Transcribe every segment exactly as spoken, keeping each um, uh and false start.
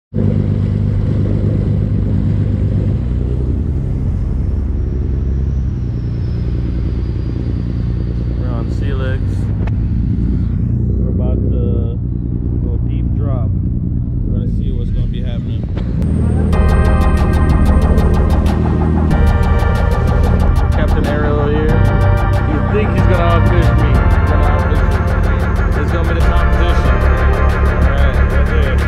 We're on sea legs. We're about to go deep drop. We're gonna see what's gonna be happening. Captain Ariel over here. You think he's gonna outfish me? He's gonna outfish me. It's gonna be the competition. All right, right there.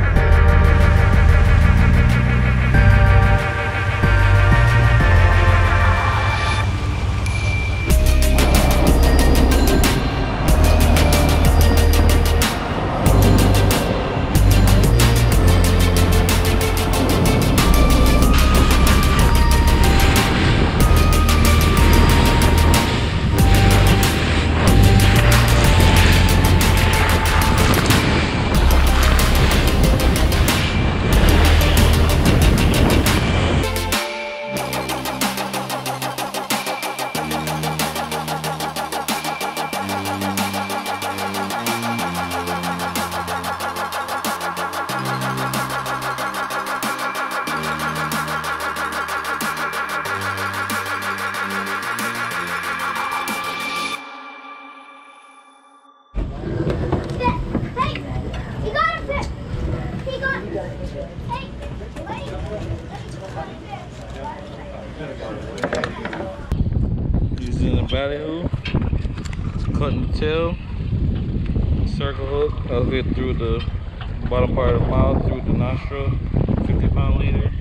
Using the ballyhoo, cutting the tail, circle hook, I'll hit through the bottom part of the mouth, through the nostril, fifty pound leader,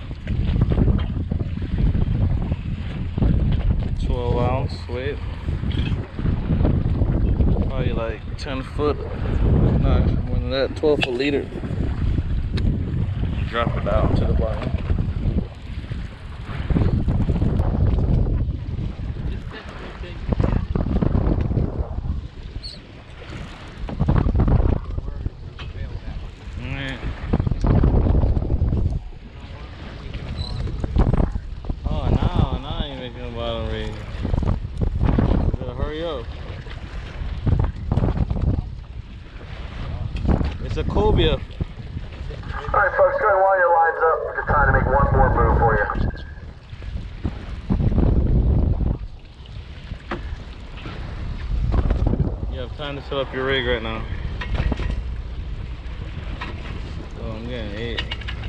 twelve ounce weight, probably like ten foot, not more than that, twelve foot leader. Drop it down to the bottom. It's a cobia. Alright folks, go ahead while your line's up. We're just trying to make one more move for you. You have time to set up your rig right now. Oh, I'm getting eight.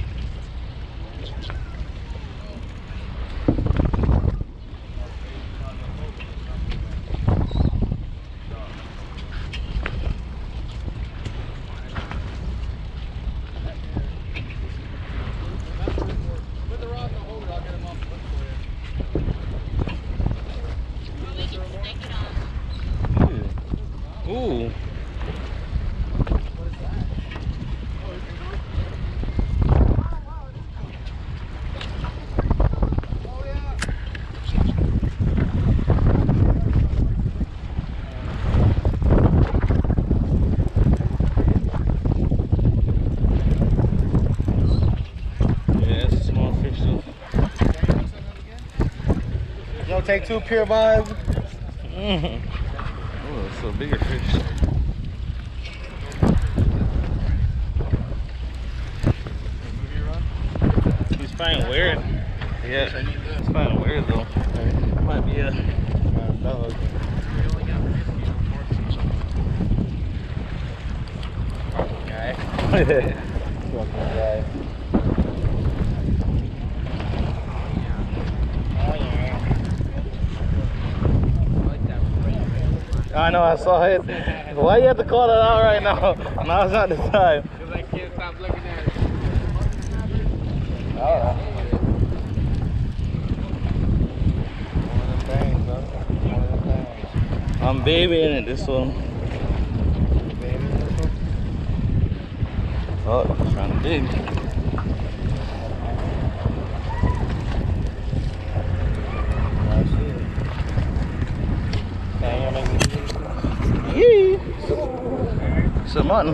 Ooh. Yo, take two Pier Vibez. Mm-hmm. Oh, it's a bigger fish. He's fine weird. Yeah, it's fine weird though. Might be a dog. Guy. Fucking guy. I know, I saw it. Why you have to call it out right now? Now's not the time. Because I can't stop looking at it. Alright. I'm babying it, this one. Oh, he's trying to dig. Yee! Some mutton.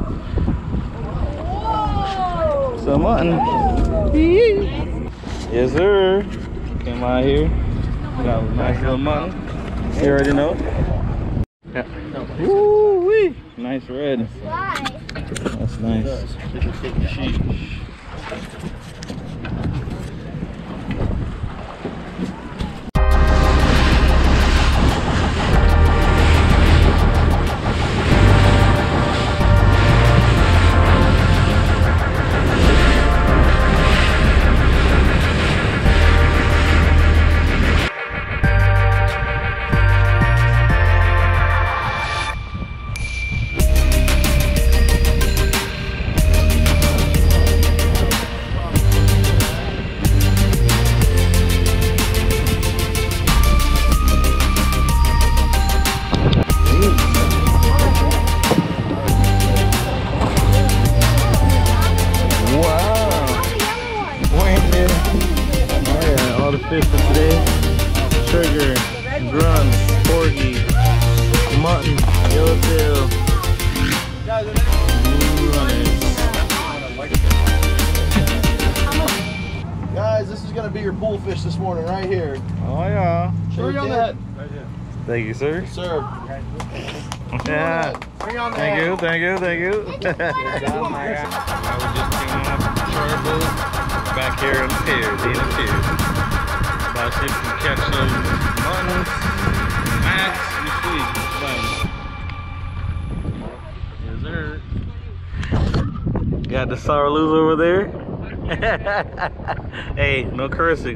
Some mutton. Yee! Yes, sir. Came out here. Got a nice little mutton. You already know. Yeah. Woo wee! Woo! Nice red. Why? That's nice. Sheesh. Fish for today: trigger, grunts, porgy, mutton, yellowtail, blue runners. Guys, this is gonna be your pool fish this morning, right here. Oh yeah. Show you on that. Thank you, sir. Yes, sir. Yeah. Bring on that. Thank you, thank you, thank you. I was just came off the charter boat back here in Pier, Dina Pier. About to see if we can catch some muttons, mats, and sweet. Yes, sir. Got the sour loose over there. Hey, no cursing.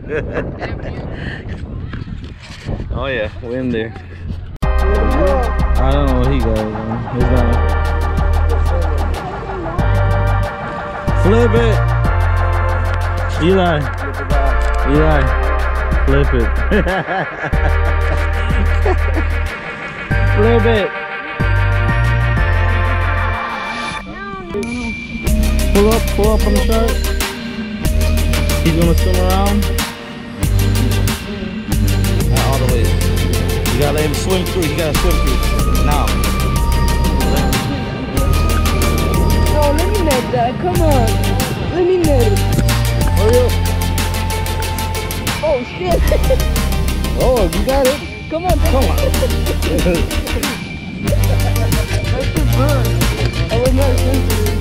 Oh yeah, we're in there. I don't know what he got, man. He's not. Flip it! Eli. Eli. Flip it. Flip it. Pull up, pull up on the shark. He's gonna swim around. Not all the way. You gotta let him swim through. You gotta swim through. Now. Oh, let me net that. Come on. Let me net it. Hurry up. Oh shit. Oh, you got it. Come on, Come on. That's the bird. I was not sensitive.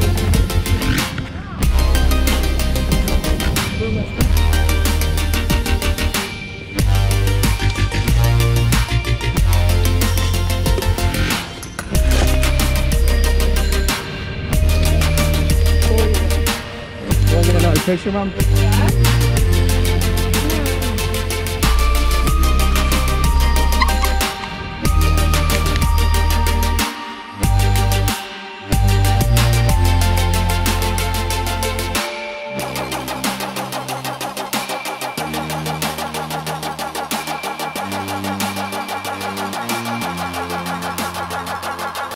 You want to get another picture, Mom?